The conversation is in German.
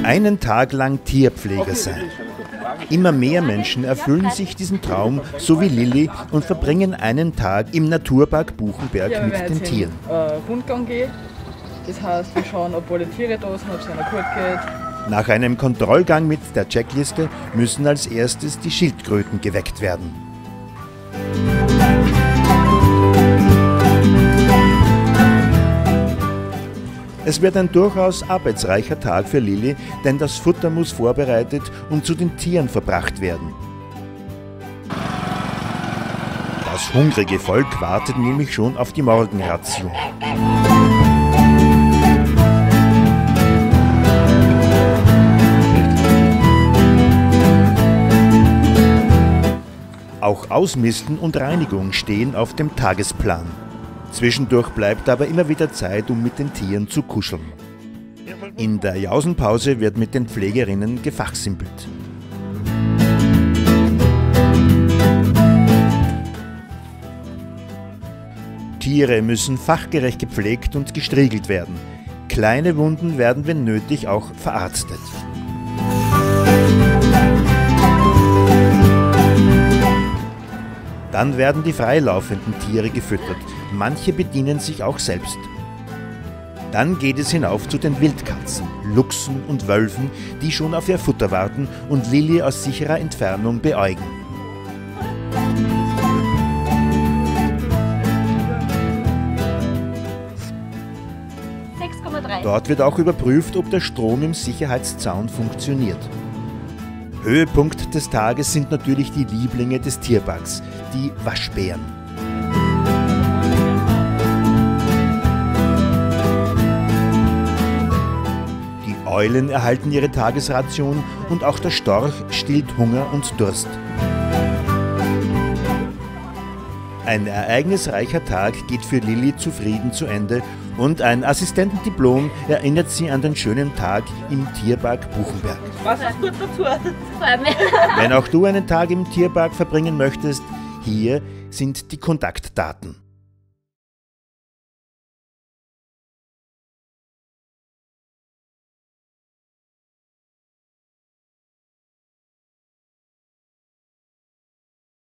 Einen Tag lang Tierpfleger sein. Immer mehr Menschen erfüllen sich diesen Traum, so wie Lilly, und verbringen einen Tag im Naturpark Buchenberg mit den Tieren. Rundgang gehen. Das heißt, wir schauen, ob alle Tiere da sind, ob es einer gut geht. Nach einem Kontrollgang mit der Checkliste müssen als erstes die Schildkröten geweckt werden. Es wird ein durchaus arbeitsreicher Tag für Lilly, denn das Futter muss vorbereitet und zu den Tieren verbracht werden. Das hungrige Volk wartet nämlich schon auf die Morgenration. Auch Ausmisten und Reinigung stehen auf dem Tagesplan. Zwischendurch bleibt aber immer wieder Zeit, um mit den Tieren zu kuscheln. In der Jausenpause wird mit den Pflegerinnen gefachsimpelt. Tiere müssen fachgerecht gepflegt und gestriegelt werden. Kleine Wunden werden, wenn nötig, auch verarztet. Dann werden die freilaufenden Tiere gefüttert. Manche bedienen sich auch selbst. Dann geht es hinauf zu den Wildkatzen, Luchsen und Wölfen, die schon auf ihr Futter warten und Lilly aus sicherer Entfernung beäugen. Dort wird auch überprüft, ob der Strom im Sicherheitszaun funktioniert. Höhepunkt des Tages sind natürlich die Lieblinge des Tierparks, die Waschbären. Die Eulen erhalten ihre Tagesration und auch der Storch stillt Hunger und Durst. Ein ereignisreicher Tag geht für Lilly zufrieden zu Ende und ein Assistentendiplom erinnert sie an den schönen Tag im Tierpark Buchenberg. Was ist gut dazu? Wenn auch du einen Tag im Tierpark verbringen möchtest, hier sind die Kontaktdaten.